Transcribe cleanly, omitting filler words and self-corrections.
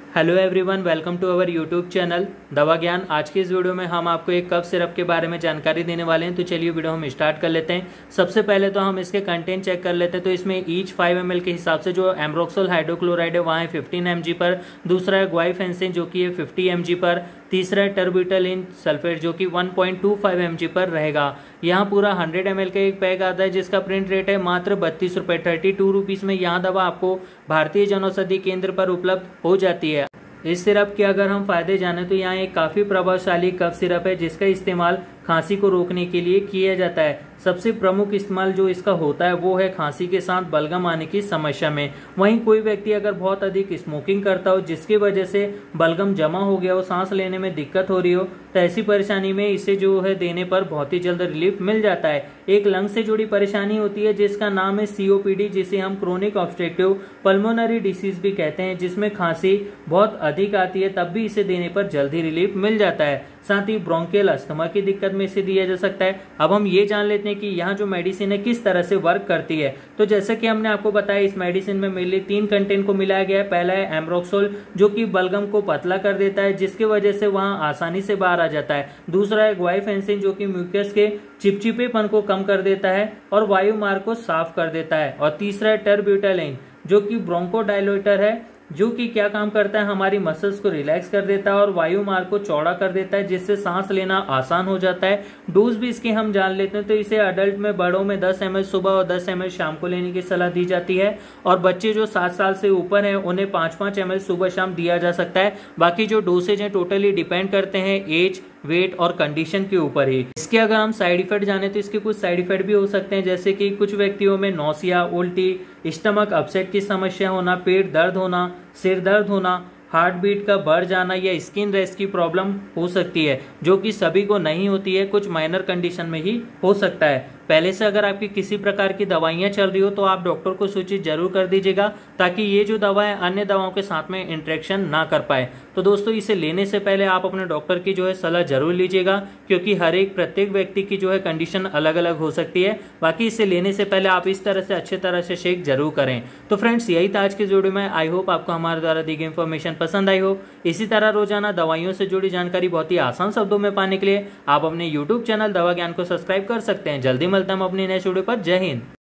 Hello everyone, welcome to our YouTube channel Dawa Gyan. आज की इस वीडियो में हम आपको एक कफ सिरप के बारे में जानकारी देने वाले हैं। तो चलिए वीडियो हम स्टार्ट कर लेते हैं। सबसे पहले तो हम इसके कंटेंट चेक कर लेते हैं। तो इसमें ईच 5 ml के हिसाब से जो एम्ब्रोक्सोल हाइड्रोक्लोराइड है वहाँ है 15 mg पर, दूसरा है ग्वाइफेंसिन जो कि है 50 mg पर, तीसरा है टर्बिटलिन सल्फेट जो कि 1.25 mg पर रहेगा। यहाँ पूरा 100 ml का एक पैक आता है जिसका प्रिंट रेट है मात्र 32 रुपये, 32 रुपीज़ में यहाँ दवा आपको भारतीय जनौषधि केंद्र पर उपलब्ध हो जाती है। इस सिरप के अगर हम फायदे जाने तो यहाँ एक काफ़ी प्रभावशाली कफ सिरप है जिसका इस्तेमाल खांसी को रोकने के लिए किया जाता है। सबसे प्रमुख इस्तेमाल जो इसका होता है वो है खांसी के साथ बलगम आने की समस्या में। वहीं कोई व्यक्ति अगर बहुत अधिक स्मोकिंग करता हो जिसकी वजह से बलगम जमा हो गया हो, सांस लेने में दिक्कत हो रही हो, तो ऐसी परेशानी में इसे जो है देने पर बहुत ही जल्द रिलीफ मिल जाता है। एक लंग से जुड़ी परेशानी होती है जिसका नाम है COPD, जिसे हम क्रोनिक ऑब्स्ट्रक्टिव पल्मोनरी डिसीज भी कहते हैं, जिसमें खांसी बहुत अधिक आती है, तब भी इसे देने पर जल्दी रिलीफ मिल जाता है। साथ ही ब्रोंकियल अस्थमा की दिक्कत में इसे दिया जा सकता है। अब हम ये जान लेते हैं कि यहाँ जो मेडिसिन है किस तरह से वर्क करती है। तो जैसे कि हमने आपको बताया, इस मेडिसिन में मेनली 3 कंटेंट को मिलाया गया है। पहला है एम्ब्रोक्सोल जो कि बलगम को पतला कर देता है जिसकी वजह से वहाँ आसानी से बाहर आ जाता है। दूसरा है ग्वाइफेंसिन जो कि म्यूकस के चिपचिपेपन को कम कर देता है और वायु मार्ग को साफ कर देता है। और तीसरा है टर्बिटलिन जो कि ब्रोंकोडायलेटर है, जो कि क्या काम करता है, हमारी मसल्स को रिलैक्स कर देता है और वायु मार्ग को चौड़ा कर देता है जिससे सांस लेना आसान हो जाता है। डोज भी इसकी हम जान लेते हैं। तो इसे अडल्ट में बड़ों में 10 ml सुबह और 10 ml शाम को लेने की सलाह दी जाती है, और बच्चे जो 7 साल से ऊपर हैं उन्हें 5-5 ml सुबह शाम दिया जा सकता है। बाकी जो डोसेज हैं टोटली डिपेंड करते हैं एज, वेट और कंडीशन के ऊपर ही। इसके अगर हम साइड इफेक्ट जाने तो इसके कुछ साइड इफेक्ट भी हो सकते हैं, जैसे कि कुछ व्यक्तियों में नौसिया, उल्टी, स्टमक अपसेट की समस्या होना, पेट दर्द होना, सिर दर्द होना, हार्ट बीट का बढ़ जाना या स्किन रैश की प्रॉब्लम हो सकती है, जो कि सभी को नहीं होती है, कुछ माइनर कंडीशन में ही हो सकता है। पहले से अगर आपकी किसी प्रकार की दवाइयाँ चल रही हो तो आप डॉक्टर को सूचित जरूर कर दीजिएगा, ताकि ये जो दवा है अन्य दवाओं के साथ में इंटरेक्शन ना कर पाए। तो दोस्तों, इसे लेने से पहले आप अपने डॉक्टर की जो है सलाह जरूर लीजिएगा, क्योंकि प्रत्येक व्यक्ति की जो है कंडीशन अलग अलग हो सकती है। बाकी इसे लेने से पहले आप इस तरह से अच्छे तरह से शेक जरूर करें। तो फ्रेंड्स, यही था आज के वीडियो में। आई होप आपको हमारे द्वारा दी गई इन्फॉर्मेशन पसंद आई हो। इसी तरह रोजाना दवाइयों से जुड़ी जानकारी बहुत ही आसान शब्दों में पाने के लिए आप अपने यूट्यूब चैनल दवा ज्ञान को सब्सक्राइब कर सकते हैं। जल्दी मिलते हैं हम अपनी नेक्स्ट वीडियो पर। जय हिंद।